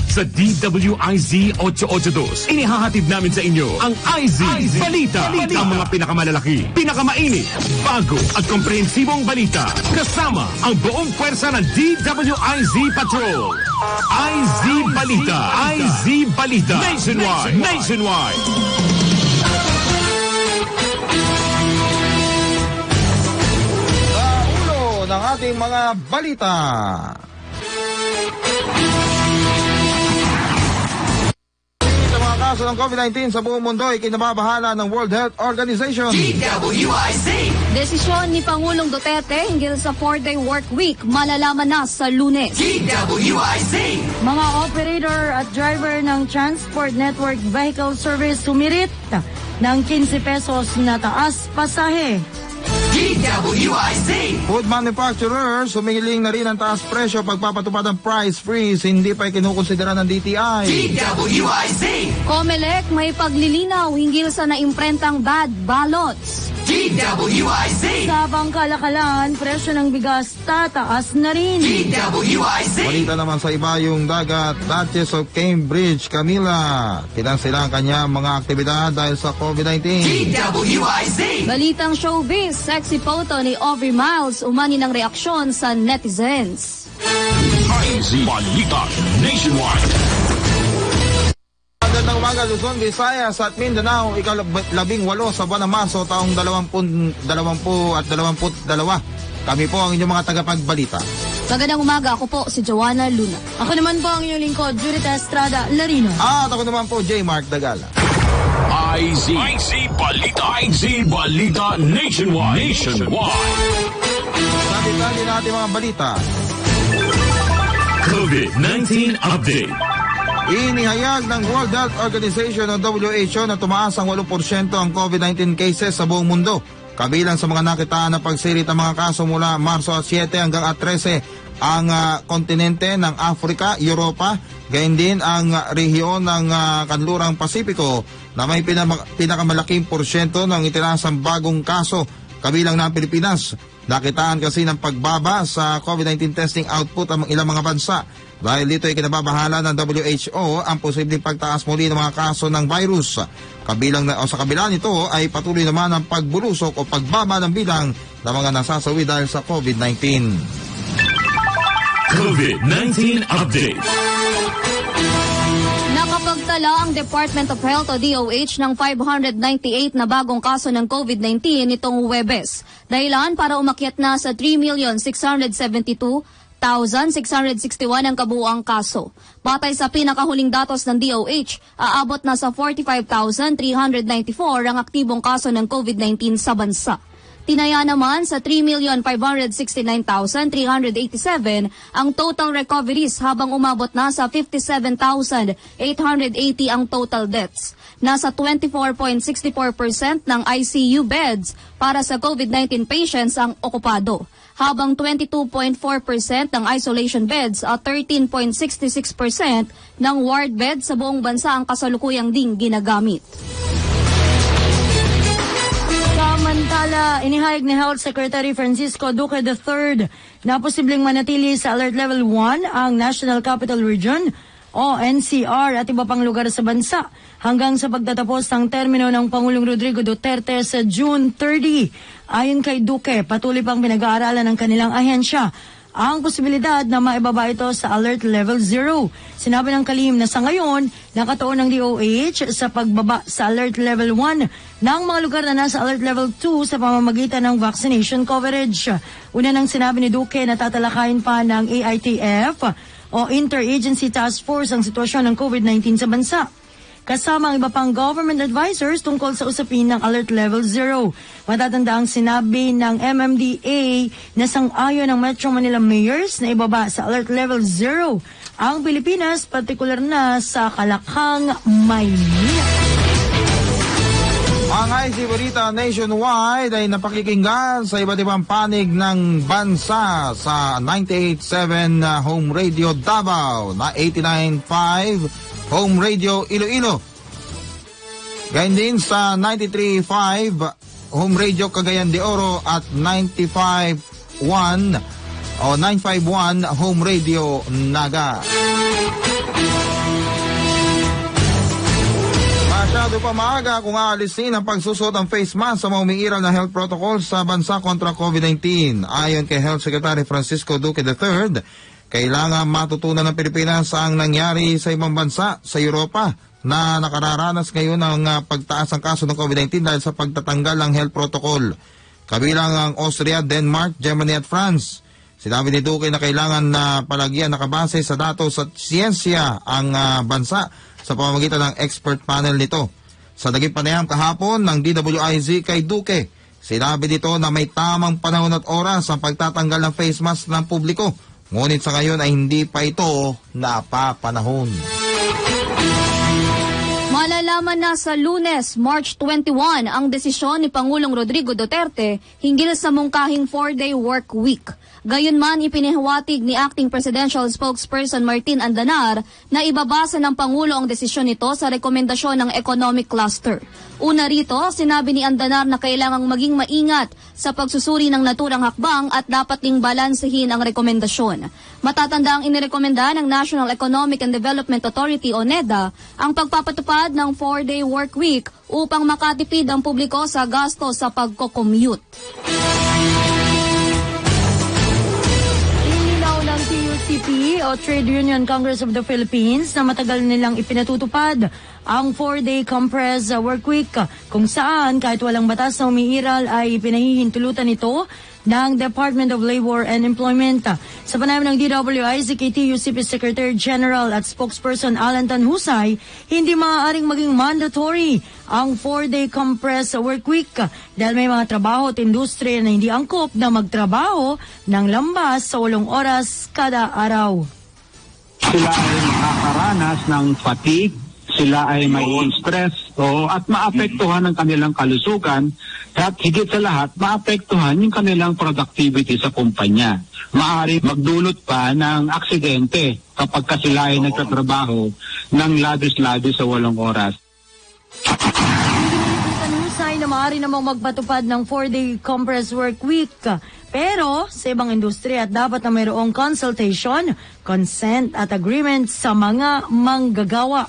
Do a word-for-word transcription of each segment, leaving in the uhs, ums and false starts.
Sa D W I Z eight eight two, inihahatid namin sa inyo ang I Z, I Z Balita. Balita. Ang mga pinakamalalaki, pinakamainit, bago at komprehensibong balita. Kasama ang buong pwersa ng D W I Z Patrol. I Z Balita. I Z Balita. Nationwide. Nationwide. Sa ulo ng ating mga balita. Kaso ng COVID nineteen sa buong mundo ay kinababahala ng World Health Organization. D W I Z. Desisyon ni Pangulong Duterte hinggil sa four-day work week malalaman na sa Lunes. D W I Z. Mga operator at driver ng Transport Network Vehicle Service sumirit ng fifteen pesos na taas pasahe. D W I Z. Food manufacturers humihiling na rin ang taas presyo pagpapatupad ng price freeze, hindi pa kinukonsidera ng D T I. D W I Z. Comelec may paglilinaw hinggil sa naimprentang bad ballots. D W I Z. Sa Bangkalakalan, presyo ng bigas tataas na rin. D W I Z. Balita naman sa iba yung dagat, Duchess of Cambridge, Camilla. Kinansela ang kanya mga aktibidad dahil sa COVID nineteen. D W I Z. Balitang showbiz, sexy photo ni Aubrey Miles umani ng reaksyon sa netizens. I Z Balita Nationwide. Magandang umaga, Luzon, Visayas at Mindanao, ikalabing walo sa buwan ng Marso taong dalawampu, dalawampu at dalawamput dalawa. Kami po ang inyong mga tagapagbalita. Magandang umaga, ako po si Joanna Luna. Ako naman po ang inyong lingkod, Judith Estrada Larino. At ako naman po, J. Mark Dagala. I Z I Z Balita. I Z Balita Nationwide. Nationwide. Sabi-sabi natin mga balita. COVID nineteen update. Inihayag ng World Health Organization o W H O na tumaas ang eight porsyento ang COVID nineteen cases sa buong mundo. Kabilang sa mga nakitaan na pagsirit ang mga kaso mula Marso seven hanggang thirteen ang uh, kontinente ng Africa, Europa, gayon din ang uh, rehiyon ng uh, kanlurang Pasipiko na may pinama- pinakamalaking porsyento ng itinasang bagong kaso kabilang ng Pilipinas. Nakitaan kasi ng pagbaba sa COVID nineteen testing output ang ilang mga bansa. Dahil dito ay kinababahala ng W H O ang posibleng pagtaas muli ng mga kaso ng virus. Kabilang na, o sa kabila nito ay patuloy naman ang pagbulusok o pagbaba ng bilang ng mga nasasawi dahil sa COVID nineteen. COVID nineteen update. Nakapagtala ang Department of Health o D O H ng five hundred ninety-eight na bagong kaso ng COVID nineteen nitong Huwebes. Dahilan para umakyat na sa three million six hundred seventy-two thousand six hundred sixty-one ang kabuuang kaso. Batay sa pinakahuling datos ng D O H, aabot na sa forty-five thousand three hundred ninety-four ang aktibong kaso ng COVID nineteen sa bansa. Tinaya naman sa three million five hundred sixty-nine thousand three hundred eighty-seven ang total recoveries habang umabot na sa fifty-seven thousand eight hundred eighty ang total deaths. Nasa twenty-four point six four percent ng I C U beds para sa COVID nineteen patients ang okupado, habang twenty-two point four percent ng isolation beds at thirteen point six six percent ng ward beds sa buong bansa ang kasalukuyang ding ginagamit. Samantala, inihayag ni Health Secretary Francisco Duque the third na posibleng manatili sa Alert Level one ang National Capital Region o N C R at iba pang lugar sa bansa hanggang sa pagtatapos ng termino ng Pangulong Rodrigo Duterte sa June thirtieth. Ayon kay Duque, patuloy pang pinag-aaralan ng kanilang ahensya ang posibilidad na maibaba ito sa Alert Level zero. Sinabi ng kalihim na sa ngayon, nakatuon ng D O H sa pagbaba sa Alert Level one ng mga lugar na nasa Alert Level two sa pamamagitan ng vaccination coverage. Una nang sinabi ni Duque na tatalakayin pa ng A I T F o Interagency Task Force ang sitwasyon ng COVID nineteen sa bansa, kasama ang iba pang government advisors tungkol sa usapin ng Alert Level zero. Matatanda ang sinabi ng M M D A na sang-ayon ng Metro Manila Mayors na ibaba sa Alert Level zero ang Pilipinas, partikular na sa Kalakhang, Maynila. Ang I Z Balita Nationwide ay napakikinggan sa iba't ibang panig ng bansa sa ninety-eight point seven Home Radio Davao, na eighty-nine point five Home Radio Iloilo. Gayun din sa ninety-three point five Home Radio Cagayan de Oro at ninety-five point one o nine five one Home Radio Naga. Masyado pa maaga kung aalisin ang pagsusot ng face mask sa mga umiiral na health protocols sa bansa kontra COVID nineteen. Ayon kay Health Secretary Francisco Duque the third, kailangan matutunan ng Pilipinas ang nangyari sa ibang bansa sa Europa na nakararanas ngayon ng uh, pagtaas ng kaso ng COVID nineteen dahil sa pagtatanggal ng health protocol. Kabilang ang Austria, Denmark, Germany at France. Sinabi ni Duque na kailangan na palagyan nakabase sa datos at siyensya ang uh, bansa sa pamamagitan ng expert panel nito. Sa naging panayam kahapon ng D W I Z kay Duque, sinabi dito na may tamang panahon at oras ang pagtatanggal ng face mask ng publiko. Ngunit sa ngayon ay hindi pa ito napapanahon. Malalaman na sa Lunes, March twenty-first, ang desisyon ni Pangulong Rodrigo Duterte hinggil sa mungkahing four-day work week. Gayunman, ipinihawatig ni Acting Presidential Spokesperson Martin Andanar na ibabasa ng Pangulo ang desisyon nito sa rekomendasyon ng Economic Cluster. Una rito, sinabi ni Andanar na kailangang maging maingat sa pagsusuri ng naturang hakbang at dapat ding balansehin ang rekomendasyon. Matatanda ang inirekomenda ng National Economic and Development Authority o NEDA ang pagpapatupad ng four-day work week upang makatipid ang publiko sa gasto sa pagko-commute. C P o Trade Union Congress of the Philippines na matagal nilang ipinatutupad ang four-day compressed work week kung saan kahit walang batas na umiiral ay pinahihintulutan ito ng Department of Labor and Employment. Sa panayam ng D W I Z kay T U C P Secretary General at Spokesperson Alan Tanhusay, hindi maaaring maging mandatory ang four-day compressed work week dahil may mga trabaho at industriya na hindi angkop na magtrabaho ng lambas sa walong oras kada araw. Sila ay makakaranas ng fatigue, sila ay may stress o at maapektuhan ang kanilang kalusugan at higit sa lahat maapektuhan yung kanilang productivity sa kumpanya. Maaari magdulot pa ng aksidente kapag sila ay nagtatrabaho ng labis-labis sa walong oras. Tanusay na maaari namang magpatupad ng four-day compressed work week. Pero sa ibang industriya at dapat na mayroong consultation, consent at agreement sa mga manggagawa.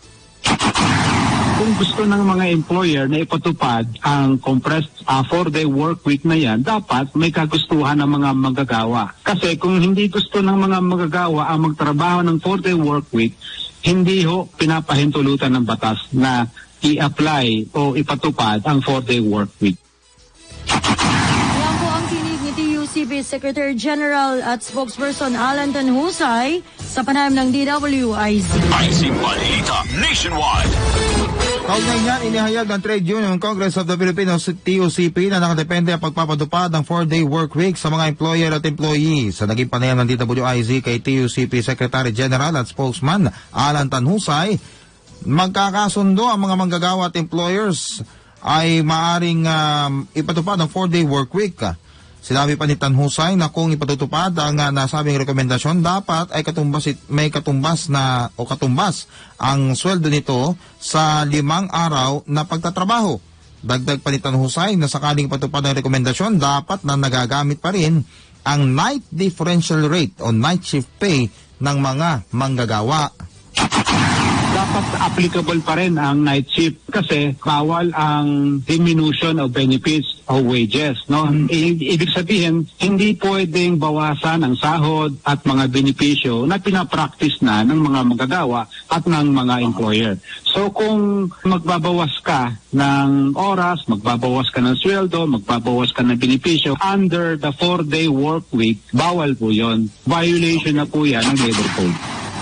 Kung gusto ng mga employer na ipatupad ang compressed uh, four-day work week na yan, dapat may kagustuhan ng mga manggagawa. Kasi kung hindi gusto ng mga manggagawa ang magtrabaho ng four-day work week, hindi ho pinapahintulutan ng batas na i-apply o ipatupad ang four-day work week. Yan po ang tinig ni T U C P Secretary General at Spokesperson Alan Tanhusay sa panayam ng D W I Z. I Z Balita Nationwide. Kaugnay niyan, inihayag ng Trade Union Congress of the Philippines T U C P na nakadepende ang pagpapatupad ng four-day work week sa mga employer at employee. Sa naging panayam ng D W I Z kay T U C P Secretary General at Spokesman Alan Tanhusay, magkakasundo ang mga manggagawa at employers ay maaring um, ipatupad ang four-day work week. Sinabi pa ni Tanhusay na kung ipatutupad ang uh, nasabing rekomendasyon, dapat ay katumbas, may katumbas na o katumbas ang sweldo nito sa limang araw na pagtatrabaho. Dagdag pa ni Tanhusay na sakaling patupad ang rekomendasyon, dapat na nagagamit pa rin ang night differential rate o night shift pay ng mga manggagawa. Dapat applicable pa rin ang night shift kasi bawal ang diminution of benefits o wages. No? I- ibig sabihin, hindi pwedeng bawasan ang sahod at mga benepisyo na pinapractice na ng mga manggagawa at ng mga employer. So kung magbabawas ka ng oras, magbabawas ka ng sweldo, magbabawas ka ng benepisyo, under the four-day work week, bawal po yon. Violation na po yan ng labor code.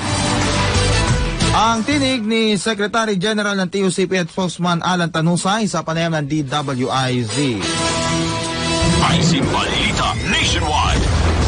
Ang tinig ni Secretary General ng T U C P at Spokesman Alan Tanhusay sa panayam ng D W I Z. I Z Balita Nationwide.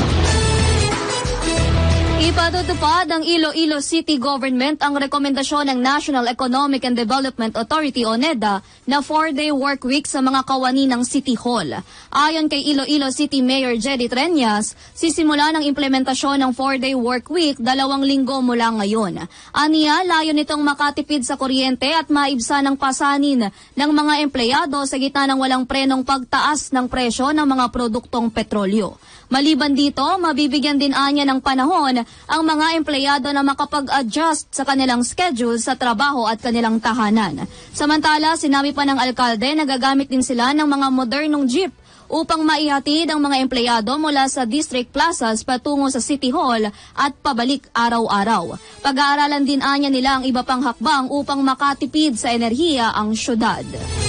Ipatutupad ng Iloilo City Government ang rekomendasyon ng National Economic and Development Authority o NEDA na four-day work week sa mga kawani ng City Hall. Ayon kay Iloilo City Mayor Jedy Treñas, sisimula ng implementasyon ng four-day work week dalawang linggo mula ngayon. Aniya, layon nitong makatipid sa kuryente at maibsa ng pasanin ng mga empleyado sa gitna ng walang prenong pagtaas ng presyo ng mga produktong petrolyo. Maliban dito, mabibigyan din anya ng panahon ang mga empleyado na makapag-adjust sa kanilang schedule sa trabaho at kanilang tahanan. Samantala, sinabi pa ng alkalde na gagamit din sila ng mga modernong jeep upang maihatid ang mga empleyado mula sa district plazas patungo sa City Hall at pabalik araw-araw. Pag-aaralan din anya nila ang iba pang hakbang upang makatipid sa enerhiya ang syudad.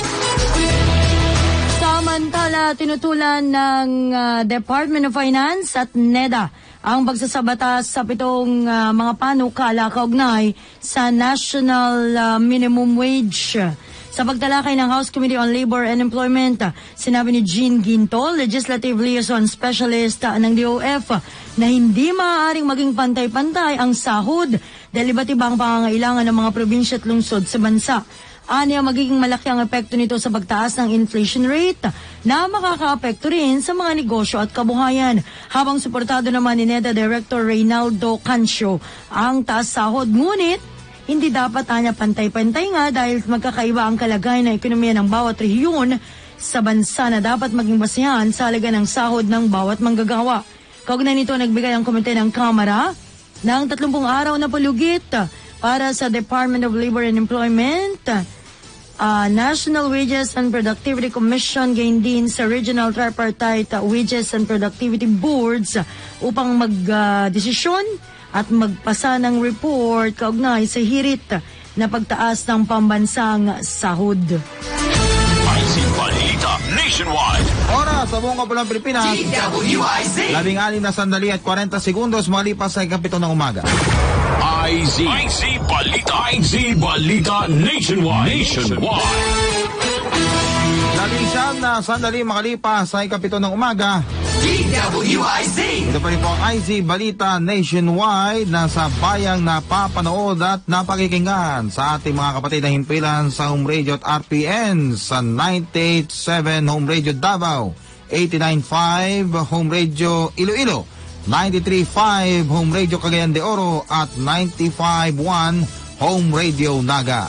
Samantala, tinutulan ng uh, Department of Finance at NEDA ang pagsasabatas sa pitong uh, mga panukala kaugnay sa National uh, Minimum Wage. Sa pagtalakay ng House Committee on Labor and Employment, sinabi ni Jean Ginto, Legislative Liaison Specialist uh, ng D O F, na hindi maaaring maging pantay-pantay ang sahod dahil iba't iba ang pangangailangan ng mga probinsya at lungsod sa bansa. Aniya magiging malaki ang epekto nito sa pagtaas ng inflation rate na makakaapekto rin sa mga negosyo at kabuhayan. Habang suportado naman ni NEDA Director Reynaldo Cancio ang taas sahod, ngunit hindi dapat anya pantay-pantay nga dahil magkakaiba ang kalagayan ng ekonomiya ng bawat rehiyon sa bansa na dapat maging basehan sa halaga ng sahod ng bawat manggagawa. Kaugnay nito, nagbigay ang komite ng Kamara ng tatlumpung araw na palugit para sa Department of Labor and Employment, uh, National Wages and Productivity Commission, gain din sa Regional Tripartite uh, Wages and Productivity Boards uh, upang mag-desisyon uh, at magpasa ng report kaugnay sa hirit uh, na pagtaas ng pambansang sahod. I C Balita Nationwide. Oras sa buong kapulang Pilipinas, D W I Z. labing anim na sandali at kwarenta segundos malipas sa ikapito ng umaga. I Z. I Z Balita. I Z Balita Nationwide. Nationwide. Labing siyam na sandali makalipas sa ikapito ng umaga. D W I Z. Ito pa rin po ang I Z Balita Nationwide na sa bayang napapanood at napakikinggan sa ating mga kapatid na himpilan sa Home Radio at R P N sa ninety-eight point seven Home Radio Davao, eighty-nine point five Home Radio Iloilo, ninety-three point five Home Radio Cagayan de Oro at ninety-five point one Home Radio Naga.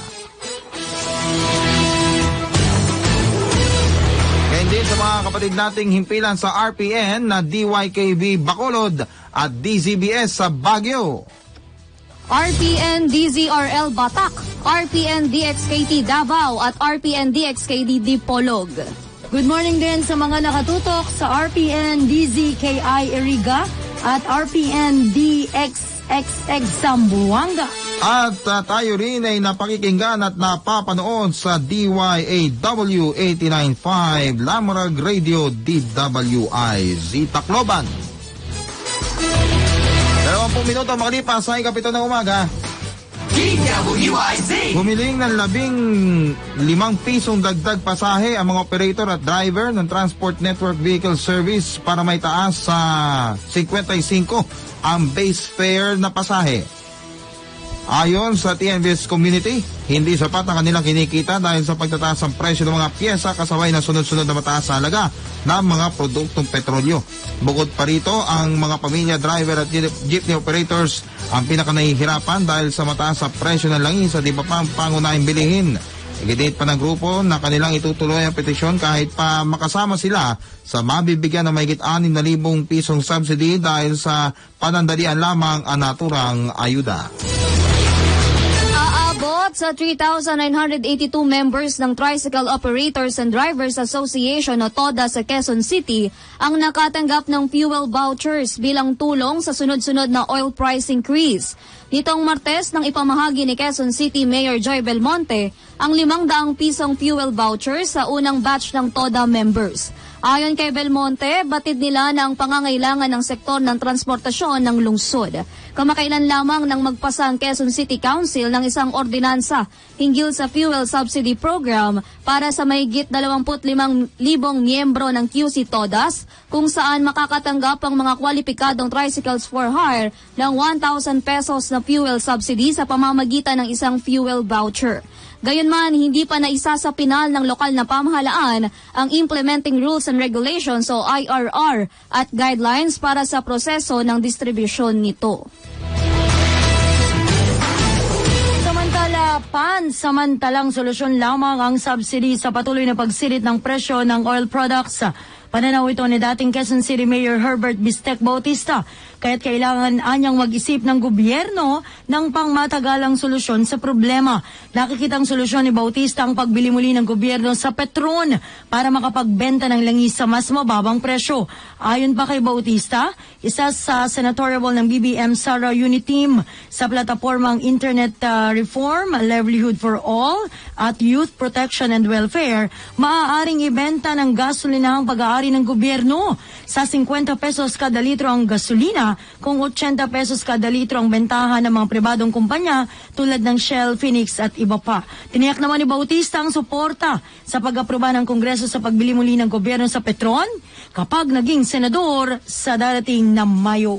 Kaya din sa mga kapatid nating himpilan sa R P N na D Y K B Bacolod at D Z B S sa Baguio. R P N D Z R L Batak, R P N D X K T Davao at R P N D X K D Dipolog. Good morning din sa mga nakatutok sa R P N D Z K I Iriga at R P N D X X X Zamboanga. At uh, tayo rin ay napakikinggan at napapanood sa D Y A W eighty-nine point five Lamurag Radio D W I Z Tacloban. Dalawampung minuto makalipas sa ikapito ng umaga. D W I Z. Humiling ng labing limang pisong dagdag pasahe ang mga operator at driver ng Transport Network Vehicle Service para may taas sa fifty-five ang base fare na pasahe. Ayon sa T N V S Community, hindi sapat ang kanilang kinikita dahil sa pagtataas ng presyo ng mga pyesa kasabay na sunod-sunod na mataas na halaga ng mga produktong petrolyo. Bukod pa rito, ang mga pamilya, driver at jeepney operators ang pinakanahihirapan dahil sa mataas sa presyo ng langis at iba pang pangunahing bilihin. Iginit pa ng grupo na kanilang itutuloy ang petisyon kahit pa makasama sila sa mabibigyan ng mahigit anim na libong pisong subsidy dahil sa panandalian lamang ang naturang ayuda. Aabot sa three thousand nine hundred eighty-two members ng Tricycle Operators and Drivers Association o TODA sa Quezon City ang nakatanggap ng fuel vouchers bilang tulong sa sunod-sunod na oil price increase. Nitong Martes nang ipamahagi ni Quezon City Mayor Joy Belmonte ang limang daang pisong fuel vouchers sa unang batch ng TODA members. Ayon kay Belmonte, batid nila na ang pangangailangan ng sektor ng transportasyon ng lungsod. Kamakailan lamang nang magpasa ang Quezon City Council ng isang ordinansa hinggil sa fuel subsidy program para sa mahigit dalawampu't limang libong miyembro ng Q C TODAS kung saan makakatanggap ang mga kwalipikadong tricycles for hire ng one thousand pesos na fuel subsidy sa pamamagitan ng isang fuel voucher. Gayunman, hindi pa naisa sa pinal ng lokal na pamahalaan ang Implementing Rules and Regulations o I R R at guidelines para sa proseso ng distribusyon nito. Samantala, pansamantalang solusyon lamang ang subsidy sa patuloy na pagsirit ng presyo ng oil products. Pananaw ito ni dating Quezon City Mayor Herbert Bistek Bautista, kaya't kailangan anyang mag-isip ng gobyerno ng pangmatagalang solusyon sa problema. Nakikitang solusyon ni Bautista ang pagbili muli ng gobyerno sa Petron para makapagbenta ng langis sa mas mababang presyo. Ayon pa kay Bautista, isa sa senatorial ng B B M Sara Unit Team sa platapormang Internet uh, Reform, Livelihood for All at Youth Protection and Welfare, maaaring ibenta ng gasolinahang pag-aari ng gobyerno sa fifty pesos kada litro ang gasolina kung eighty pesos kada litro ang bentahan ng mga pribadong kumpanya tulad ng Shell, Phoenix at iba pa. Tiniyak naman ni Bautista ang suporta sa pag-aproba ng Kongreso sa pagbili muli ng gobyerno sa Petron kapag naging senador sa darating na Mayo.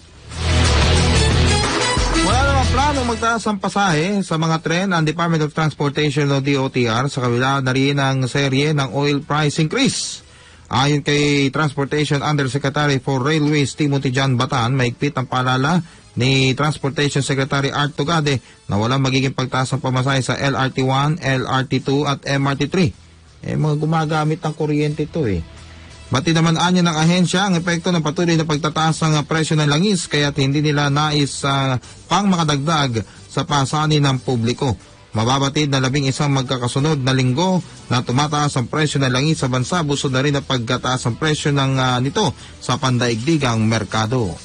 Wala namang planong magtaas ang pasahe sa mga tren ang Department of Transportation o D O T R sa kabila na rin ang serye ng oil price increase. Ayon kay Transportation Undersecretary for Railways Timothy John Batan, maigpit ang paalala ni Transportation Secretary Art Tugade na walang magiging pagtaas ng pamasahe sa L R T one, L R T two at M R T three. Eh, mga gumagamit ng kuryente ito eh. Bati naman anya ng ahensya ang epekto ng patuloy na pagtataas ng presyo ng langis kaya't hindi nila nais uh, pang makadagdag sa pasanin ng publiko. Mababatid na labing isang magkakasunod na linggo na tumataas ang presyo ng langis sa bansa, busod na rin ang pagkataas ang presyo ng uh, nito sa pandaigdigang merkado.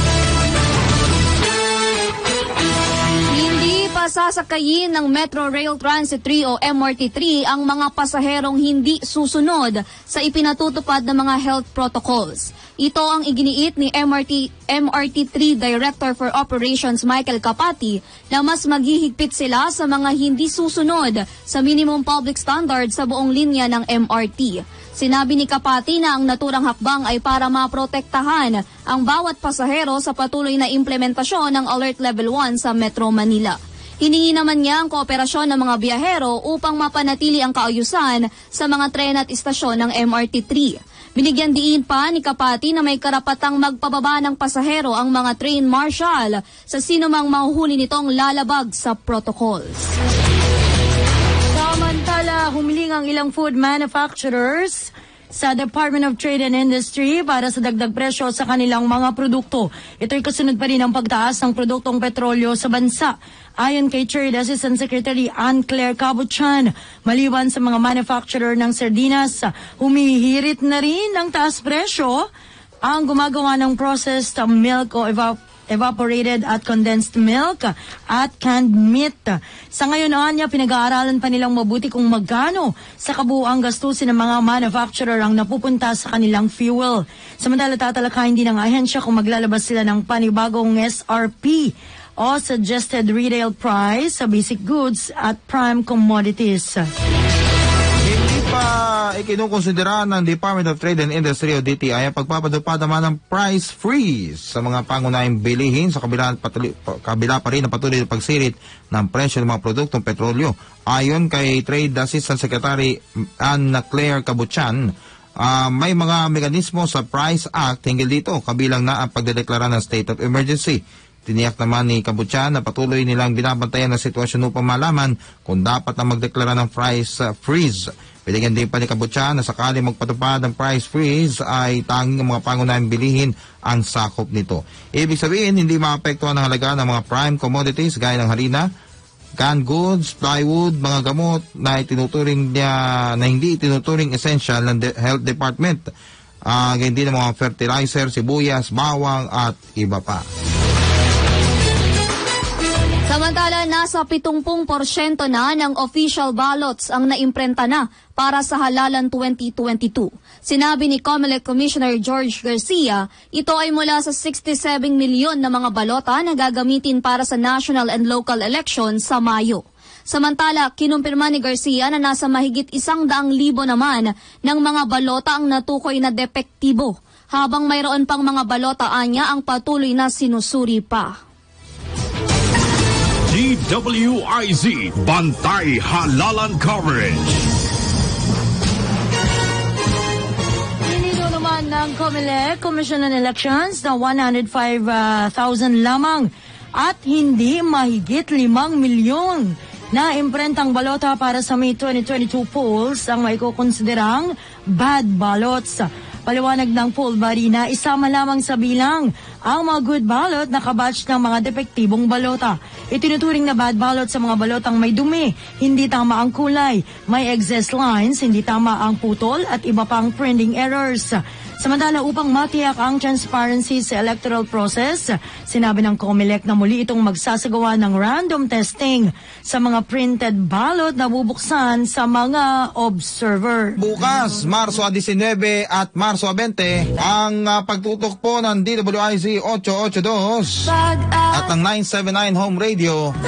Sasakayin ng Metro Rail Transit three o M R T three ang mga pasaherong hindi susunod sa ipinatutupad ng mga health protocols. Ito ang iginiit ni M R T M R T three Director for Operations Michael Capati na mas maghihigpit sila sa mga hindi susunod sa minimum public standard sa buong linya ng M R T. Sinabi ni Capati na ang naturang hakbang ay para maprotektahan ang bawat pasahero sa patuloy na implementasyon ng Alert Level one sa Metro Manila. Hiningi naman niya ang kooperasyon ng mga biyahero upang mapanatili ang kaayusan sa mga tren at istasyon ng M R T three. Binigyan diin pa ni Capati na may karapatang magpababa ng pasahero ang mga train marshal sa sinumang mahuhuli nitong lalabag sa protocols. Samantala, humiling ang ilang food manufacturers sa Department of Trade and Industry para sa dagdag presyo sa kanilang mga produkto. Ito'y kasunod pa rin ang pagtaas ng produktong petrolyo sa bansa. Ayon kay Trade Assistant Secretary Anne-Claire Cabuchan, maliban sa mga manufacturer ng sardinas, humihirit na rin ng taas presyo ang gumagawa ng processed milk o evap evaporated at condensed milk at canned meat. Sa ngayon, anya, pinag-aaralan pa nilang mabuti kung magkano sa kabuuang gastusin ng mga manufacturer ang napupunta sa kanilang fuel. Samantala, tatalakayin din ng ahensya kung maglalabas sila ng panibagong S R P o suggested retail price sa basic goods at prime commodities. Hindi pa ikinukonsidera ng Department of Trade and Industry o D T I ang pagpapadupad naman ng price freeze sa mga pangunahing bilihin sa kabila, patuloy, kabila pa rin ang patuloy na pagsirit ng presyo ng mga produktong petrolyo. Ayon kay Trade Assistant Secretary Anne-Claire Cabuchan, uh, may mga mekanismo sa Price Act hinggil dito, kabilang na ang pagdedeklara ng state of emergency. Tiniyak naman ni Cabuchan na patuloy nilang binabantayan ang sitwasyon upang malaman kung dapat na magdeklara ng price uh, freeze. Binigyan din pa ni Cabuchan na sakali magpatupad ng price freeze ay tanging ang mga pangunahing bilihin ang sakop nito. Ibig sabihin, hindi maapektuhan ang halaga ng mga prime commodities gaya ng harina, canned goods, plywood, mga gamot na itinuturing niya, na hindi itinuturing essential ng de- health department. Uh, ganyan din ang mga fertilizer, sibuyas, bawang at iba pa. Samantala, nasa pitungpung porsyento na ng official ballots ang naimprenta na para sa halalan twenty twenty-two. Sinabi ni COMELEC Commissioner George Garcia, ito ay mula sa sixty-seven milyon na mga balota na gagamitin para sa national and local elections sa Mayo. Samantala, kinumpirma ni Garcia na nasa mahigit isang daang libo naman ng mga balota ang natukoy na depektibo, habang mayroon pang mga balota anya ang patuloy na sinusuri pa. D W I Z Bantay Halalan Coverage. Nilino naman ng COMELEC, Commission on Elections, na one hundred five thousand lamang at hindi mahigit limang milyon na imprentang balota para sa May twenty twenty-two polls ang maikukonsiderang bad ballots. Paliwanag ng poll body na isama lamang sa bilang ang mga good ballot na kabatch ng mga depektibong balota. Itinuturing na bad ballot sa mga balotang may dumi, hindi tama ang kulay, may excess lines, hindi tama ang putol at iba pang printing errors. Samantala, upang matiyak ang transparency sa electoral process, sinabi ng COMELEC na muli itong magsasagawa ng random testing sa mga printed ballot na bubuksan sa mga observer. Bukas, Marso nineteen at Marso twenty, ang uh, pagtutok po ng D W I Z eight eight two at ng nine seventy-nine Home Radio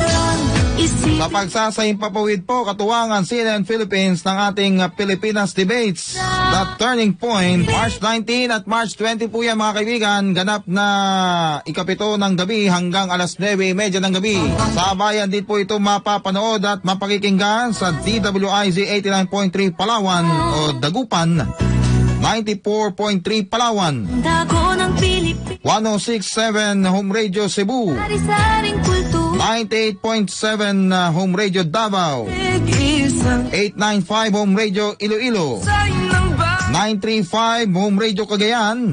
sa pagsasahimpapawid po katuwangan C N N Philippines ng ating uh, Pilipinas Debates. The Turning Point, March nineteenth at March twentieth po yan mga kaibigan, ganap na ikapito ng gabi hanggang alas nueve thirty ng gabi. Sa bayan din po ito mapapanood at mapakikinggan sa D W I Z eighty-nine point three Palawan o Dagupan, ninety-four point three Palawan, one oh six point seven Home Radio Cebu, ninety-eight point seven uh, Home Radio Davao, eight ninety-five Home Radio Iloilo, nine thirty-five Home Radio Cagayan,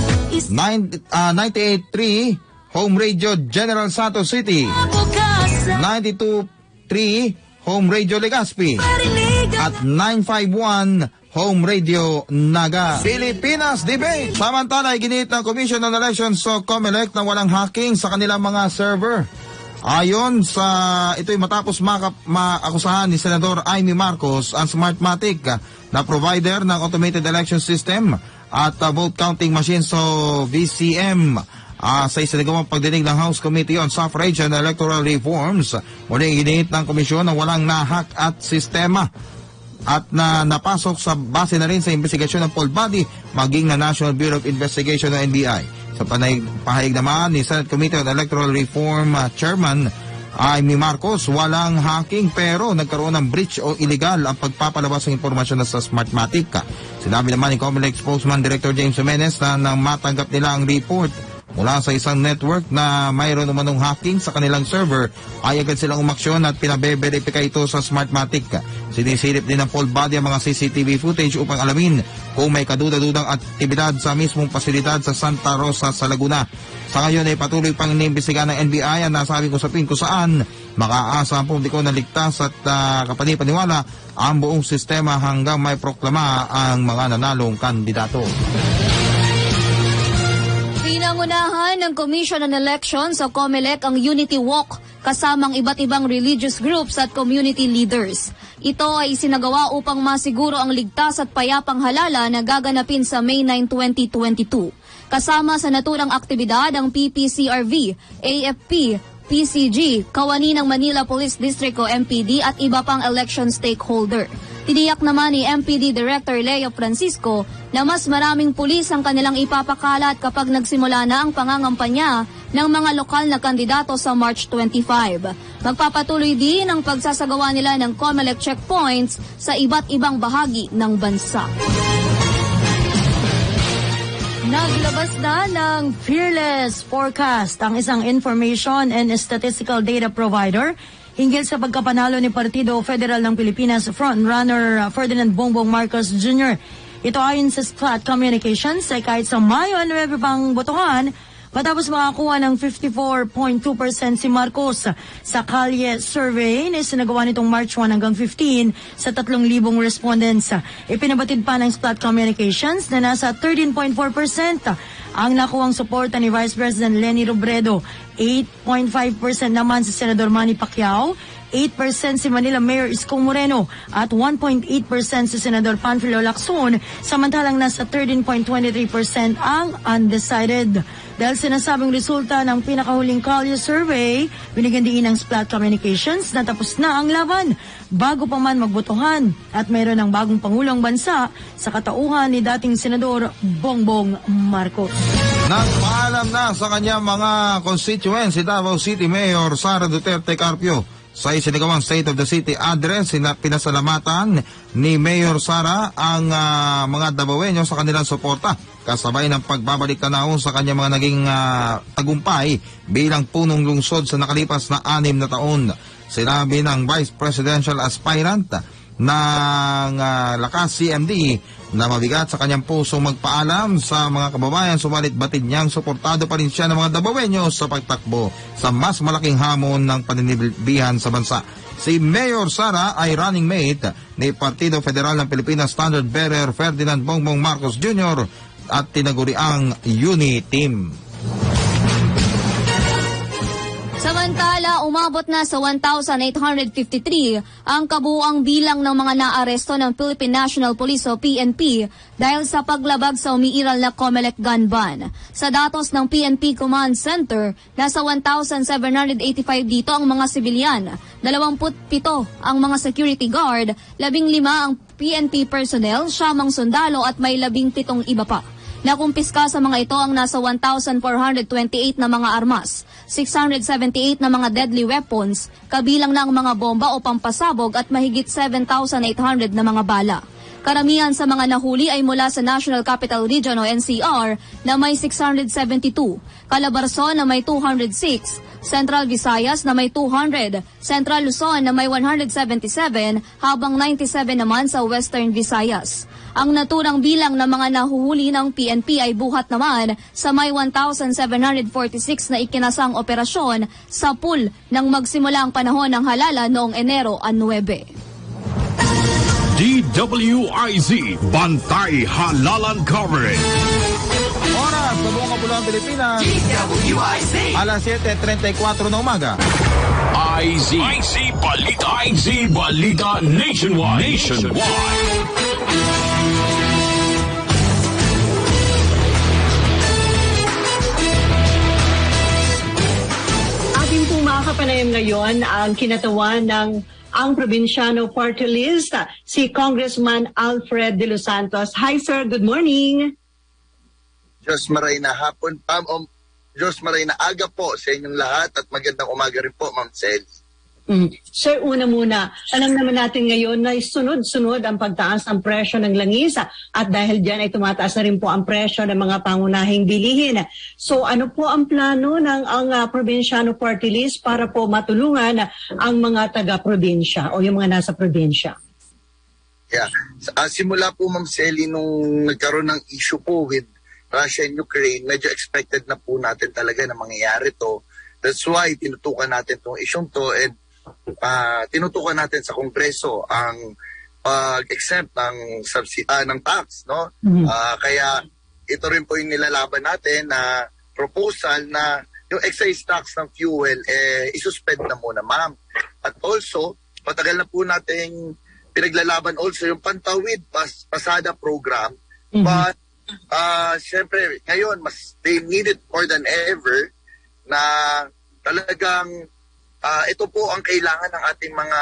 ninety-eight point three Home Radio General Santos City, ninety-two point three Home Radio Legazpi, at nine fifty-one Home Radio Naga. Pilipinas Debate. Samantala, iginit ng Commission on Elections so COMELEC na walang hacking sa kanilang mga server. Ayon sa ito'y matapos maka, maakusahan ni Senador Amy Marcos ang Smartmatic na provider ng Automated Election System at uh, vote counting machine so V C M uh, sa isinagawang pagdinig ng House Committee on Suffrage and Electoral Reforms. Muling iginit ng komisyon na walang nahack at sistema at na napasok sa base na rin sa investigasyon ng poll body maging na National Bureau of Investigation o N B I. Sa panay, pahayag naman ni Senate Committee on Electoral Reform uh, Chairman Amy Marcos, walang hacking pero nagkaroon ng breach o illegal ang pagpapalabas ng impormasyon sa Smartmatic. Sinabi naman ni COMELEC spokesman Director James Jimenez na nang matanggap nila ang report mula sa isang network na mayroon umanong hacking sa kanilang server, ay agad silang umaksyon at pinabe-verify ito sa Smartmatic. Sinisilip din ng poll body ang mga C C T V footage upang alamin kung may kaduda-dudang aktibidad sa mismong pasilidad sa Santa Rosa sa Laguna. Sa ngayon ay patuloy pang inimbestigahan ng N B I ang nasabing usapin kung saan makaasa ang publiko na ligtas at uh, kapanipaniwala ang buong sistema hanggang may proklama ang mga nanalong kandidato. Pinangunahan ng Commission on Elections sa COMELEC ang Unity Walk kasamang iba't ibang religious groups at community leaders. Ito ay isinagawa upang masiguro ang ligtas at payapang halala na gaganapin sa May ninth, twenty twenty-two. Kasama sa naturang aktibidad ang P P C R V, A F P, P C G, kawani ng Manila Police District o M P D at iba pang election stakeholder. Tiniyak naman ni M P D Director Leo Francisco na mas maraming pulis ang kanilang ipapakalat kapag nagsimula na ang pangangampanya ng mga lokal na kandidato sa March twenty-five. Magpapatuloy din ang pagsasagawa nila ng COMELEC checkpoints sa iba't ibang bahagi ng bansa. Naglabas na ng Fearless Forecast, ang isang information and statistical data provider hinggil sa pagkapanalo ni Partido Federal ng Pilipinas frontrunner Ferdinand Bongbong Marcos Junior Ito ayon sa Splat Communications ay kahit sa Mayo ano may pang botohan, matapos makakuha ng fifty-four point two percent si Marcos sa Kalye survey na isinagawa nitong March one hanggang fifteen sa tatlong libong respondents. Ipinabatid pa ng Splat Communications na nasa thirteen point four percent ang nakuhang suporta ni Vice President Leni Robredo, eight point five percent naman si Senador Manny Pacquiao, eight percent si Manila Mayor Isko Moreno at one point eight percent si Senador Panfilo Lacson, samantalang nasa thirteen point two three percent ang undecided. Dahil sinasabing resulta ng pinakahuling Kalye survey, binigyan din ng Splat Communications na tapos na ang laban bago pa man magbotohan at mayroon ng bagong Pangulong Bansa sa katauhan ni dating Senador Bongbong Marcos. Nagpaalam na sa kanyang mga constituents si Davao City Mayor Sara Duterte Carpio. Sa isinagawang State of the City address, pinasalamatan ni Mayor Sara ang uh, mga Davaoeño sa kanilang suporta, kasabay ng pagbabalik tanaw sa kanyang mga naging uh, tagumpay bilang punong lungsod sa nakalipas na anim na taon. Sinabi ng Vice Presidential Aspirant ng uh, Lakas C M D na mabigat sa kanyang pusong magpaalam sa mga kababayan, subalit batid niyang suportado pa rin siya ng mga Davaoeños sa pagtakbo sa mas malaking hamon ng paninilbihan sa bansa. Si Mayor Sara ay running mate ni Partido Federal ng Pilipinas Standard Bearer Ferdinand Bongbong Marcos Junior at tinaguriang Uni Team. Samantala, umabot na sa one thousand eight hundred fifty-three ang kabuuang bilang ng mga naaresto ng Philippine National Police o P N P dahil sa paglabag sa umiiral na COMELEC gun ban. Sa datos ng P N P Command Center, nasa one thousand seven hundred eighty-five dito ang mga sibilyan, twenty-seven ang mga security guard, fifteen ang P N P personnel, siyamang sundalo at may labing-pitong iba pa. Nakumpiska sa mga ito ang nasa one thousand four hundred twenty-eight na mga armas, six hundred seventy-eight na mga deadly weapons, kabilang na ang mga bomba o pampasabog at mahigit seven thousand eight hundred na mga bala. Karamihan sa mga nahuli ay mula sa National Capital Region o N C R na may six hundred seventy-two, Calabarzon na may two hundred six, Central Visayas na may two hundred, Central Luzon na may one hundred seventy-seven, habang ninety-seven naman sa Western Visayas. Ang naturang bilang ng mga nahuhuli ng P N P ay buhat naman sa may one thousand seven hundred forty-six na ikinasang operasyon sa pool nang magsimula ang panahon ng halala noong Enero nine. D W I Z Bantay Halalan Coverage. Oras sa buong Kabuluhan Pilipinas, D W I Z. alas siete treinta-cuatro na umaga. I Z. I Z Balita. I Z Balita Nationwide. Nationwide. Ating pong makakapanayam ngayon ang kinatawan ng ang probinsyano party list, si Congressman Alfred De Los Santos. Hi sir, good morning. Diyos maray na hapon, Pam. Um, Diyos maray na aga po sa inyong lahat at magandang umaga rin po, Ma'am Sel. Mm. Sir, una muna, alam naman natin ngayon na sunod-sunod ang pagtaas ng presyo ng langis at dahil dyan ay tumataas na rin po ang presyo ng mga pangunahing bilihin. So ano po ang plano ng ang uh, probinsyano party list para po matulungan ang mga taga-probinsya o yung mga nasa probinsya? Yeah. Uh, simula po, Ma'am Sally, nung nagkaroon ng issue po with Russia and Ukraine, medyo expected na po natin talaga na mangyayari to. That's why tinutukan natin itong issue to and uh, tinutukan natin sa Kongreso ang pag-exempt uh, ng, subsidi- uh, ng tax. No? Mm-hmm. Uh, kaya ito rin po yung nilalaban natin na proposal na yung excise tax ng fuel, eh, isuspend na muna, ma'am. At also, patagal na po natin pinaglalaban also yung Pantawid pas- Pasada program. Mm-hmm. But Uh, siyempre, ngayon, mas they need it more than ever na talagang uh, ito po ang kailangan ng ating mga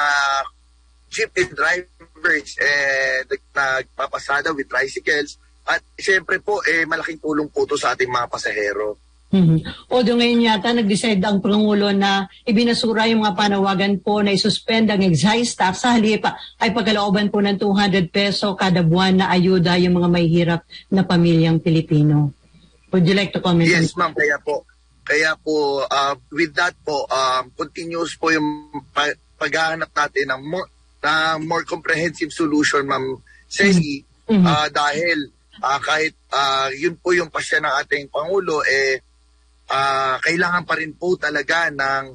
jeepney drivers eh, nagpapasada with tricycles at siyempre po, eh, malaking tulong po ito sa ating mga pasahero. Mm-hmm. Although ngayon yata nag-decide ang Pangulo na ibinasura yung mga panawagan po na isuspend ang excise tax sa halip ay pagkalooban po ng two hundred peso kada buwan na ayuda yung mga may hirap na pamilyang Pilipino. Would you like to comment? Yes, ma'am. Kaya po, kaya po uh, with that po, um, continuous po yung pa- paghahanap natin ng more, na more comprehensive solution, ma'am Ceci, mm-hmm. uh, dahil uh, kahit uh, yun po yung pasya ng ating Pangulo, eh, Uh, kailangan pa rin po talaga ng,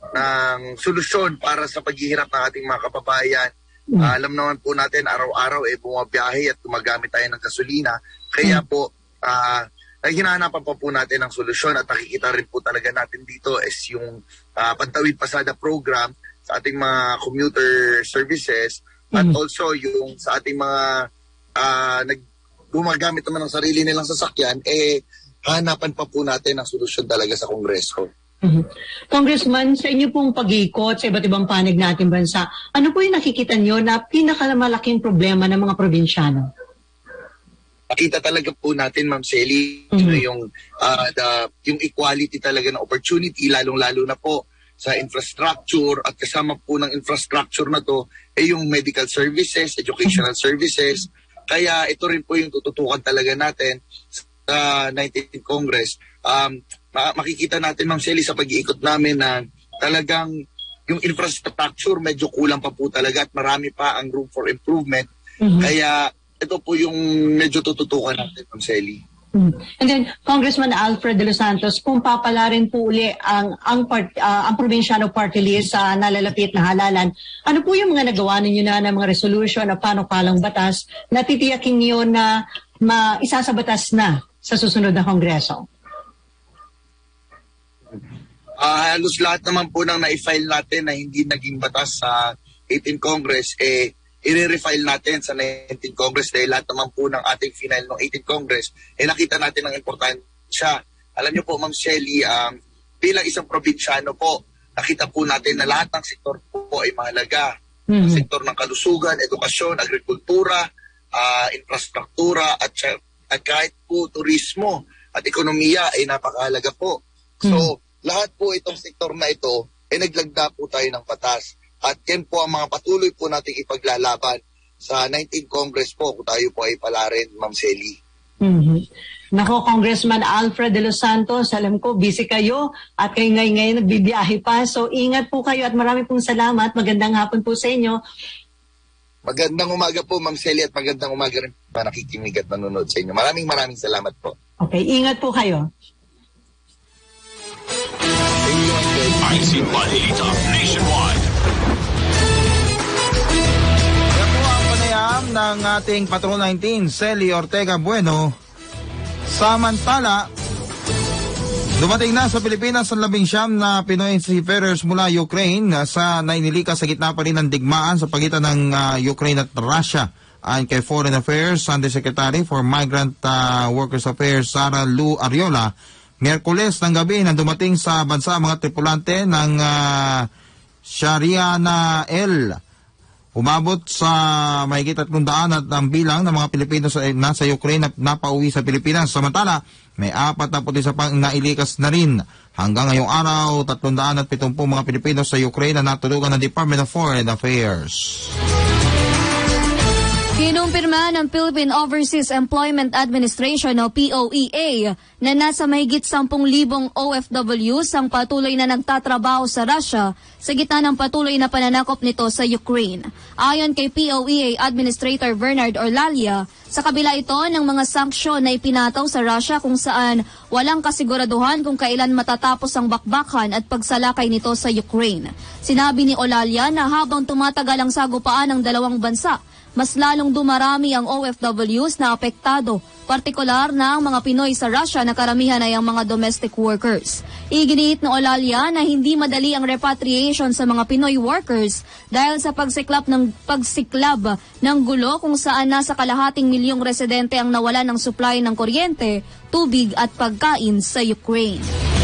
ng solusyon para sa paghihirap ng ating mga kababayan. Uh, alam naman po natin, araw-araw eh, bumabiyahe at gumagamit tayo ng gasolina. Kaya po, uh, hinahanapan pa po natin ng solusyon at nakikita rin po talaga natin dito is yung uh, Pantawid Pasada program sa ating mga commuter services at also yung sa ating mga uh, nag gumagamit naman ng sarili nilang sasakyan, eh, hanapan pa po natin ang solusyon talaga sa Kongreso. Mm-hmm. Congressman, sa inyo pong pag-iikot sa iba't ibang panig natin bansa, ano po yung nakikita nyo na pinakamalaking problema ng mga probinsyano? Nakita talaga po natin, Ma'am Sally, mm-hmm. yung, uh, the, yung equality talaga ng opportunity, lalong-lalo na po sa infrastructure at kasama po ng infrastructure na to ay yung medical services, educational mm-hmm. services. Kaya ito rin po yung tututukan talaga natin sa nineteenth Congress. Um, makikita natin, Ma'am Shelly, sa pag-iikot namin na talagang yung infrastructure medyo kulang pa po talaga at marami pa ang room for improvement. Mhm. Kaya ito po yung medyo tututukan natin, Ma'am Selly. Mm. And then, Congressman Alfred de los Santos, kung papalarin po uli ang ang, part, uh, ang Provinciano Party List sa nalalapit na halalan, ano po yung mga nagawa ninyo na ng mga resolution o panukalang batas na titiyakin niyo na ma isasabatas na sa susunod na Kongreso? Uh, halos lahat naman po nang na-file natin na hindi naging batas sa eighteenth Congress, eh, i-refile natin sa nineteenth Congress dahil lahat naman po ng ating final ng eighteenth Congress, eh nakita natin ang importansya. Alam niyo po, Ma'am Shelly, um, bilang isang probinsyano po, nakita po natin na lahat ng sektor po, po ay mahalaga. Mm-hmm. Ang sektor ng kalusugan, edukasyon, agrikultura, uh, infrastruktura, at, at kahit po turismo at ekonomiya ay napakahalaga po. So, mm-hmm. lahat po itong sektor na ito, ay naglagda po tayo ng batas. At yan po ang mga patuloy po nating ipaglalaban sa nineteenth Congress po kung tayo po ay palarin, Ma'am Selly. Mm-hmm. Nako, Congressman Alfred de los Santos, alam ko busy kayo at kayo ngayon ngayon nagbibiyahe pa. So ingat po kayo at marami pong salamat. Magandang hapon po sa inyo. Magandang umaga po, Ma'am Selly, at magandang umaga rin pa nakikinig at nanonood sa inyo. Maraming maraming salamat po. Okay, ingat po kayo. I C Balita Nationwide. Ng ating Patrol nineteen, Selly Ortega Bueno. Samantala, dumating na sa Pilipinas ang labing siyam na Pinoy seafarers mula Ukraine sa nainilikas sa gitna pa rin ng digmaan sa pagitan ng uh, Ukraine at Russia. Ayon kay Foreign Affairs Undersecretary for Migrant uh, Workers Affairs Sara Lu Ariola, Miyerkules ng gabi nang dumating sa bansa ang mga tripulante ng uh, Shariana L. Umabot sa mahigit tatlong daan at ang bilang ng mga Pilipino sa nasa Ukraine at napauwi sa Pilipinas. Samantala, may apat na puti sa pang nailikas na rin. Hanggang ngayong araw, tatlong daan at pitungpong mga Pilipino sa Ukraine na natulungan ng Department of Foreign Affairs. Kinumpirma ng Philippine Overseas Employment Administration o P O E A na nasa mahigit ten thousand O F Ws ang patuloy na nagtatrabaho sa Russia sa gitna ng patuloy na pananakop nito sa Ukraine. Ayon kay P O E A Administrator Bernard Orlalia, sa kabila ito ng mga sanksyon na ipinataw sa Russia kung saan walang kasiguraduhan kung kailan matatapos ang bakbakan at pagsalakay nito sa Ukraine. Sinabi ni Orlalia na habang tumatagal ang sagupaan ng dalawang bansa, mas lalong dumarami ang O F Ws na apektado, partikular na ang mga Pinoy sa Russia na karamihan ay ang mga domestic workers. Iginiit ng Olalia na hindi madali ang repatriation sa mga Pinoy workers dahil sa pagsiklab ng pagsiklab ng gulo kung saan nasa kalahating milyong residente ang nawalan ng supply ng kuryente, tubig at pagkain sa Ukraine.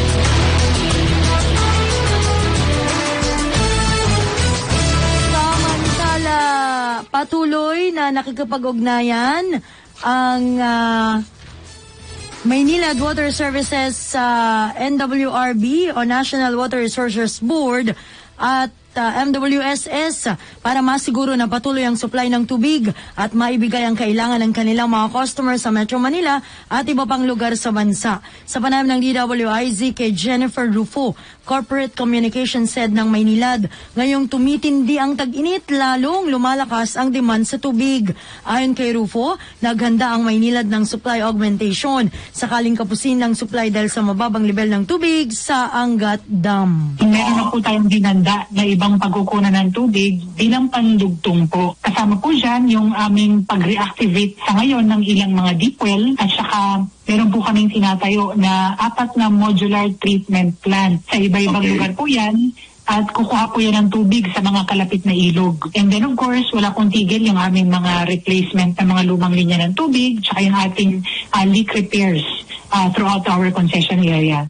Patuloy na nakikipag-ugnayan ang uh, Maynilad Water Services sa uh, N W R B o National Water Resources Board at uh, M W S S para masiguro na patuloy ang supply ng tubig at maibigay ang kailangan ng kanilang mga customers sa Metro Manila at iba pang lugar sa bansa. Sa panayam ng D W I Z kay Jennifer Rufo, Corporate Communications said ng Maynilad, ngayong tumitindi ang tag-init, lalong lumalakas ang demand sa tubig. Ayon kay Rufo, naghanda ang Maynilad ng supply augmentation sakaling kapusin ng supply dahil sa mababang level ng tubig sa Angat Dam. Meron na po tayong ginanda na ibang pagkukunan ng tubig bilang pandugtong po. Kasama po dyan yung aming pag-reactivate sa ngayon ng ilang mga deep well at saka meron po kaming tinatayo na apat na modular treatment plant. Sa iba-ibang okay. lugar po yan at kukuha po yan ng tubig sa mga kalapit na ilog. And then of course, wala pong tigil yung aming mga replacement ng mga lumang linya ng tubig tsaka yung ating uh, leak repairs uh, throughout our concession area.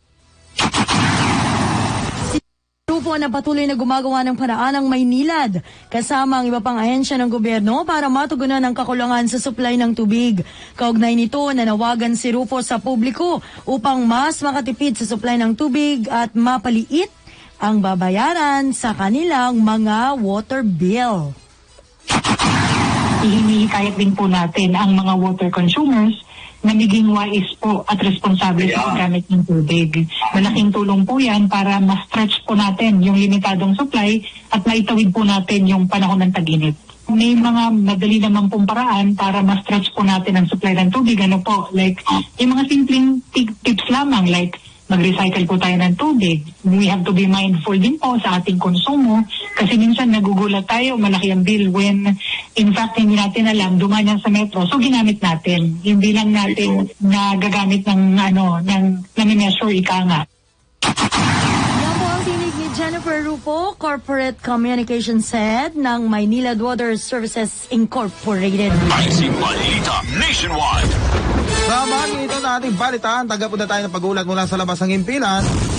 Grupo na patuloy na gumagawa ng paraan ng Maynilad kasama ang iba pang ahensya ng gobyerno para matugunan ang kakulangan sa supply ng tubig. Kaugnay nito, nanawagan si Rufo sa publiko upang mas makatipid sa supply ng tubig at mapaliit ang babayaran sa kanilang mga water bill. Hinihikayat din po natin ang mga water consumers na maging wais po at responsable sa paggamit ng tubig. Malaking tulong po yan para ma-stretch po natin yung limitadong supply at maitawid po natin yung panahon ng tag-init. May mga madali naman pong paraan para ma-stretch po natin ang supply ng tubig. Ano po, like, yung mga simpleng tips lamang, like, mag-recycle po tayo ng tubig. We have to be mindful din po sa ating konsumo kasi minsan nagugulat tayo, malaki ang bill when in fact hindi natin alam, dumaan yan sa metro. So ginamit natin. Yung bilang natin na gagamit ng ano, ng nami-measure ika nga. Yan po ang tinig ni Jennifer Rupo, Corporate Communications Head ng Maynilad Water Services Incorporated. I C Balita Nationwide. Sa mga ito na ating balitaan, tagapunta tayo ng pag-ulat mula sa labas ng impilan.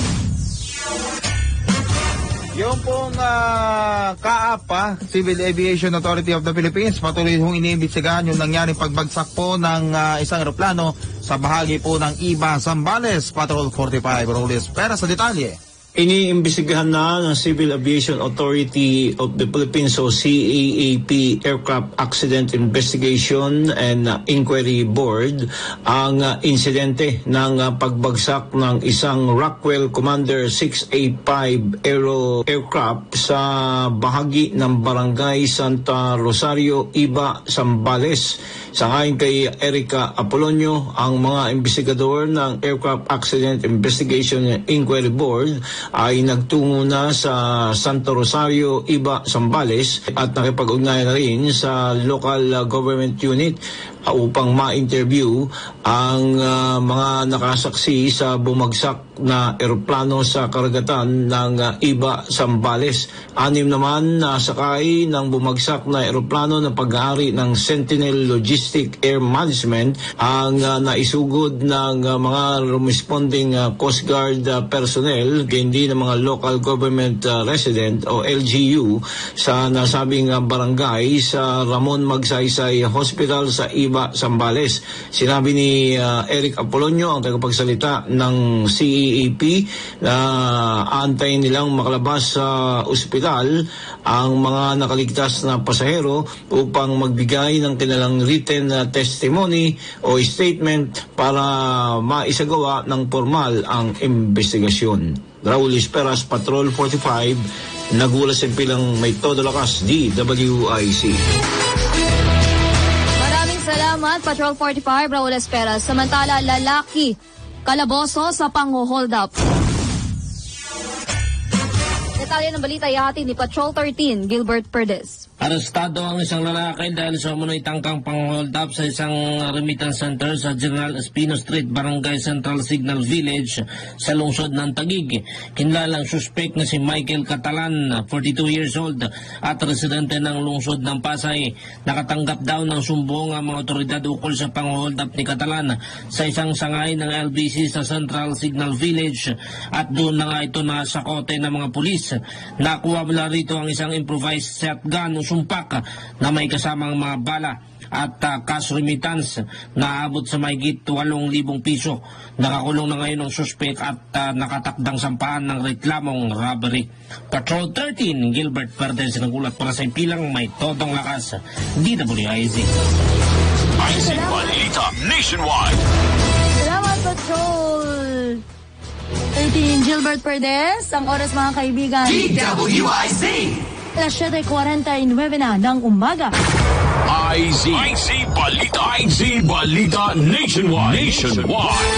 Yung pong uh, K A A P, Civil Aviation Authority of the Philippines, patuloy hong iniimbestigahan yung nangyaring pagbagsak po ng uh, isang eroplano sa bahagi po ng I B A Zambales. Patrol forty-five, Robles. Pera sa detalye. Iniimbestigahan na ng Civil Aviation Authority of the Philippines o C A A P Aircraft Accident Investigation and Inquiry Board ang uh, insidente ng uh, pagbagsak ng isang Rockwell Commander six eighty-five Aero aircraft sa bahagi ng Barangay Santa Rosario, I B A, Zambales. Sangayon kay Erica Apolonio, ang mga investigador ng Aircraft Accident Investigation and Inquiry Board ay nagtungo na sa Santa Rosario, I B A, Zambales at nakipag-ugnayan na rin sa local government unit uh, upang ma-interview ang uh, mga nakasaksi sa bumagsak na eroplano sa karagatan ng uh, I B A, Zambales. Anim naman na sakay ng bumagsak na eroplano na pag-aari ng Sentinel Logistic Air Management ang uh, naisugod ng uh, mga responding uh, Coast Guard uh, personnel, hindi ng mga local government uh, resident o L G U sa nasabing uh, barangay sa Ramon Magsaysay Hospital sa I B A, Zambales. Sinabi ni uh, Eric Apolonio, ang tagapagsalita ng C A A P, na uh, aantayin nilang makalabas sa ospital ang mga nakaligtas na pasahero upang magbigay ng kanilang written uh, testimony o statement para maisagawa ng formal ang investigasyon. Raul Esperas, Patrol forty-five, nagula sa pilang may todo lakas, D W I C. Maraming salamat, Patrol forty-five, Raul Esperas. Samantala, lalaki kalaboso sa pang-hold up. Detalye ng balita ihatid ni Patrol thirteen, Gilbert Perdes. Arestado ang isang lalaki dahil sa umunoy tangkang pang-hold up sa isang remittance center sa General Espino Street, Barangay Central Signal Village sa lungsod ng Taguig. Kinlalang suspect na si Michael Catalan, forty-two years old at residente ng lungsod ng Pasay. Nakatanggap daw ng sumbong ang mga otoridad ukol sa pang-hold up ni Catalan sa isang sangay ng L B C sa Central Signal Village at doon na nga ito nasakote ng mga pulis. Nakuha mula rito ang isang improvised shotgun o sumpak na may kasamang mga bala at uh, cash remittance na abot sa mahigit walong libong piso. Nakakulong na ngayon ang suspect at uh, nakatakdang sampahan ng reklamong robbery. Patrol thirteen, Gilbert Perdes, nagulat para sa impilang may todong lakas, D W I Z. I C Balita Nationwide. Salamat, Patrol thirteen, Gilbert Perdes. Ang oras, mga kaibigan, D W I Z. alas siyete forty-nine na ng umaga. I Z I Z Balita I Z Balita Nationwide Nationwide.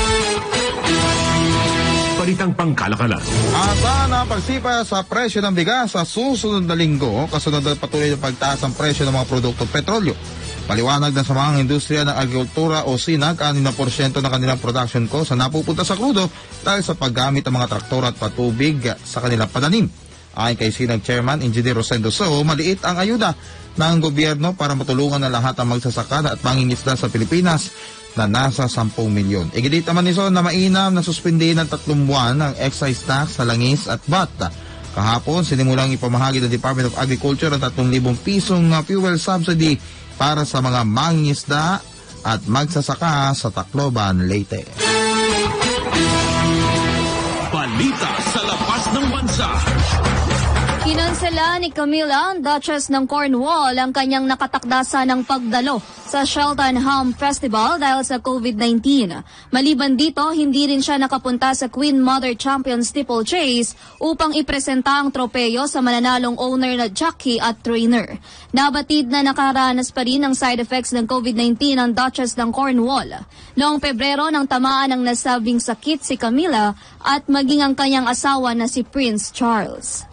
Balitang pangkalakalan. Asa na pagsipa sa presyo ng bigas sa susunod na linggo, kasunod ng patuloy ng pagtaas ng presyo ng mga produktong petrolyo. Paliwanag na sa mga industriya ng agrikultura o SINAG, anim na porsyento ng kanilang production cost na napupunta sa krudo dahil sa paggamit ng mga traktor at patubig sa kanilang pananim. Ayon kay SINAG Chairman Engineer Rosendo So, maliit ang ayuda ng gobyerno para matulungan ng lahat ang magsasaka at mangingisda sa Pilipinas na nasa sampung milyon. Iginit naman ni So na mainam na suspindihin ng tatlong buwan ang excise tax sa langis at B A T. Kahapon, sinimulang ipamahagi ng Department of Agriculture ang tatlong libong pisong fuel subsidy para sa mga mangingisda at magsasaka sa Tacloban, Leyte. Balita sa labas ng bansa. Kinansela ni Camilla, ang Duchess ng Cornwall, ang kanyang nakatakdasa ng pagdalo sa Cheltenham Festival dahil sa COVID nineteen. Maliban dito, hindi rin siya nakapunta sa Queen Mother Champions Steeplechase upang ipresenta ang tropeyo sa mananalong owner na jockey at trainer. Nabatid na nakaranas pa rin ng side effects ng COVID nineteen ang Duchess ng Cornwall. Noong Pebrero nang tamaan ng nasabing sakit si Camilla at maging ang kanyang asawa na si Prince Charles.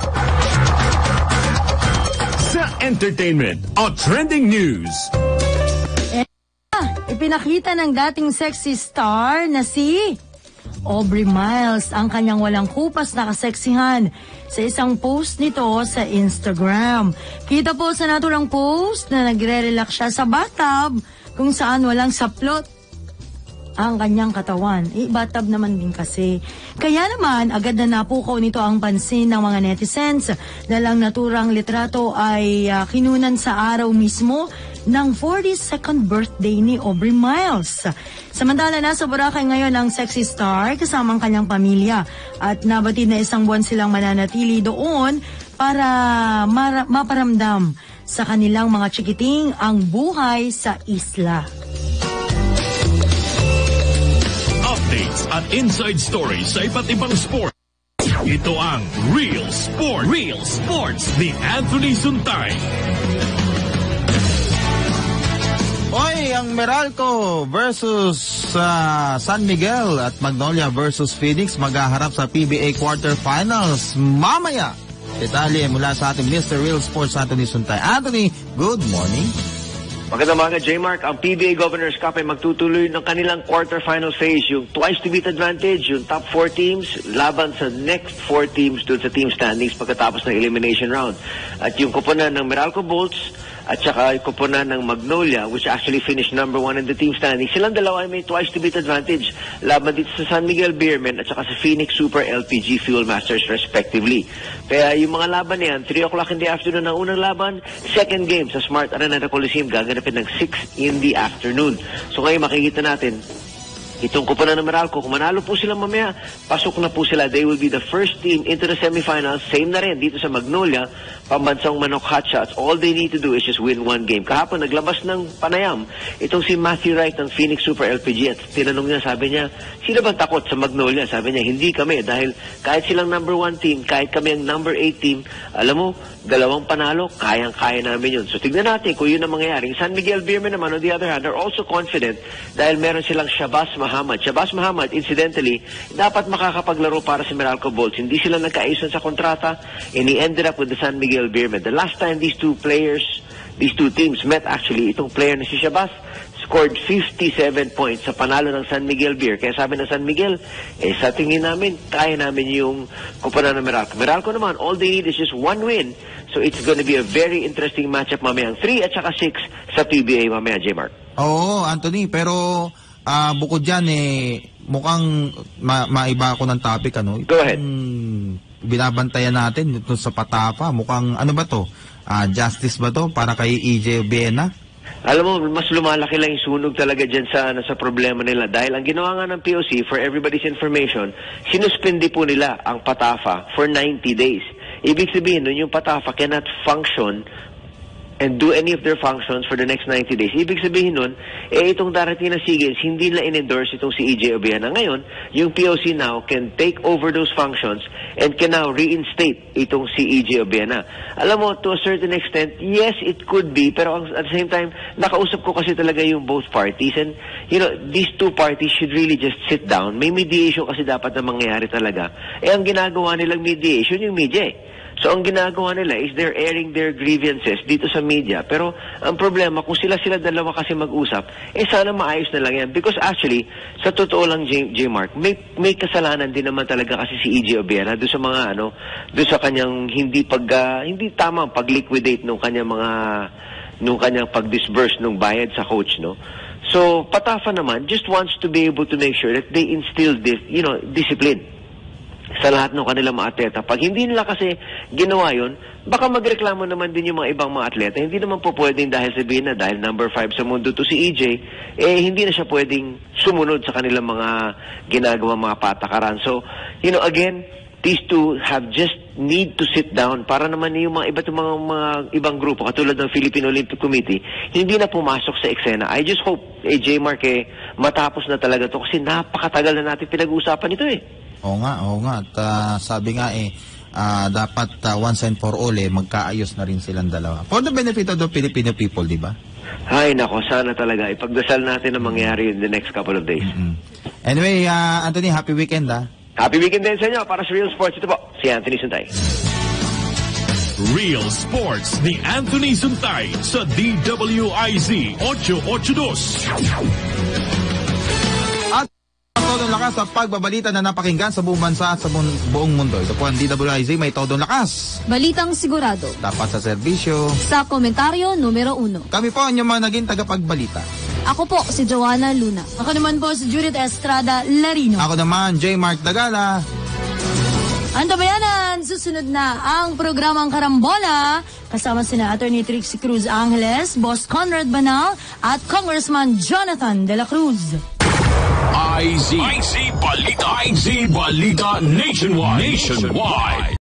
Sa entertainment o trending news. Ipinakita ng dating sexy star na si Aubrey Miles ang kanyang walang kupas na kaseksihan sa isang post nito sa Instagram. Kita po sa naturang post na nagre-relax siya sa bathtub kung saan walang saplot ang kanyang katawan. Eh, bathtub naman din kasi. Kaya naman, agad na napukaw nito ang pansin ng mga netizens dahil ang naturang litrato ay uh, kinunan sa araw mismo ng forty-second birthday ni Aubrey Miles. Samantala, nasa Boracay ngayon ang sexy star kasama ang kanyang pamilya at nabatid na isang buwan silang mananatili doon para mara- maparamdam sa kanilang mga chikiting ang buhay sa isla. Updates at inside stories sa iba't ibang sport. Ito ang Real Sport. Real Sports ni Anthony Suntay. Oy, ang Meralco versus uh, San Miguel at Magnolia versus Phoenix maghaharap sa P B A Quarterfinals mamaya. Detalye mula sa ating Mister Real Sports, Anthony Suntay. Anthony, good morning. Magandang umaga, J-Mark. Ang P B A Governors Cup ay magtutuloy ng kanilang quarterfinal phase. Yung twice-to-beat advantage, yung top four teams, laban sa next four teams doon sa team standings pagkatapos ng elimination round. At yung kuponan ng Meralco Bolts at saka yung kuponan ng Magnolia, which actually finished number one in the team standings, silang dalawa ay may twice-to-beat advantage. Laban dito sa San Miguel Beermen at saka sa Phoenix Super L P G Fuel Masters respectively. Kaya yung mga laban na yan, three o'clock in the afternoon ang unang laban, second game sa Smart Arena Coliseum, gaganapin ng six in the afternoon. So ngayon makikita natin, itong kuponan ng Meralco, kung manalo po sila mamaya, pasok na po sila. They will be the first team into the semifinals. Same na rin dito sa Magnolia, pambansang Manok Hotshots. All they need to do is just win one game. Kahapon, naglabas ng panayam itong si Matthew Wright ng Phoenix Super L P G at tinanong niya, sabi niya, sino bang takot sa Magnolia? Sabi niya, hindi kami dahil kahit silang number one team, kahit kami ang number eight team, alam mo, dalawang panalo, kayang-kaya namin yun. So tignan natin kung yun ang mangyayari. San Miguel Beermen naman, on the other hand, are also confident dahil meron silang Shabazz Muhammad. Shabazz Muhammad, incidentally, dapat makakapaglaro para sa Meralco Bolts. Hindi sila nagkaayusan sa kontrata and he ended up with the San Miguel Beermen. The last time these two players, these two teams met actually, itong player na si Shabazz scored fifty-seven points sa panalo ng San Miguel Beer. Kaya sabi ng San Miguel, eh sa tingin namin, kaya namin yung kuponan ng Meralco. Meralco naman, all they need is just one win. So it's going to be a very interesting matchup mamaya. three at saka six sa P B A mamaya, J-Mark. Oo, Anthony, pero uh, bukod dyan, eh, mukhang ma maiba ako ng topic, ano? Go ahead. Hmm, binabantayan natin ito sa Patapa. Mukhang, ano ba to? Uh, justice ba to para kay E J Obiena? Alam mo, mas lumalaki lang yung sunog talaga dyan sa, sa problema nila. Dahil ang ginawa nga ng P O C, for everybody's information, sinuspindi po nila ang Patafa for ninety days. Ibig sabihin, nun yung Patafa cannot function and do any of their functions for the next ninety days. Ibig sabihin nun, eh itong darating na SEA hindi nila in-endorse itong si E J Obiena. Ngayon, yung P O C now can take over those functions and can now reinstate itong si E J Obiena. Alam mo, to a certain extent, yes, it could be, pero at the same time, nakausap ko kasi talaga yung both parties and, you know, these two parties should really just sit down. May mediation kasi dapat na mangyayari talaga. Eh, ang ginagawa nilang mediation, yung media eh. So, ang ginagawa nila is they're airing their grievances dito sa media. Pero, ang problema, kung sila-sila dalawa kasi mag-usap, eh sana maayos na lang yan. Because actually, sa totoo lang, J-Mark, may, may kasalanan din naman talaga kasi si E J Obiena doon sa mga, ano, doon sa kanyang hindi pag, uh, hindi tamang pag-liquidate nung kanyang mga, nung kanyang pag-disburse nung bayad sa coach, no? So, Patafa naman just wants to be able to make sure that they instill this, you know, discipline sa lahat ng kanilang mga atleta. Pag hindi nila kasi ginawa yun, baka magreklamo naman din yung mga ibang mga atleta. Hindi naman po pwedeng dahil sabihin na dahil number five sa mundo to si E J, eh hindi na siya pwedeng sumunod sa kanilang mga ginagawa mga patakaran. So, you know, again, these two have just need to sit down para naman yung mga iba't mga, mga ibang grupo katulad ng Philippine Olympic Committee hindi na pumasok sa eksena. I just hope eh, J. Mark eh, matapos na talaga to kasi napakatagal na natin pinag-uusapan ito eh. Oo nga, oo nga. At uh, sabi nga eh, uh, dapat uh, once and for all eh, magkaayos na rin silang dalawa. For the benefit of the Filipino people, di ba? Ay nako, sana talaga. Ipagdasal natin na mangyari in the next couple of days. Mm-hmm. Anyway, uh, Anthony, happy weekend ah. Happy weekend din sa inyo. Para sa Real Sports, ito po, si Anthony Suntay. Real Sports ni Anthony Suntay sa D W I Z eight eight two. At todong lakas sa pagbabalita na napakinggan sa buong bansa at sa buong mundo. Ito po ang D W I Z, may todong lakas. Balitang sigurado. Dapat sa serbisyo. Sa komentaryo numero uno. Kami po ang mga naging tagapagbalita. Ako po si Joanna Luna. Ako naman po si Judith Estrada Larino. Ako naman, J. Mark Dagala. Ang tabayanan, susunod na ang programang Karambola kasama sina Attorney Trixie Cruz Angeles, Boss Conrad Banal at Congressman Jonathan De La Cruz. I Z I Z Balita I Z Balita Nationwide Nationwide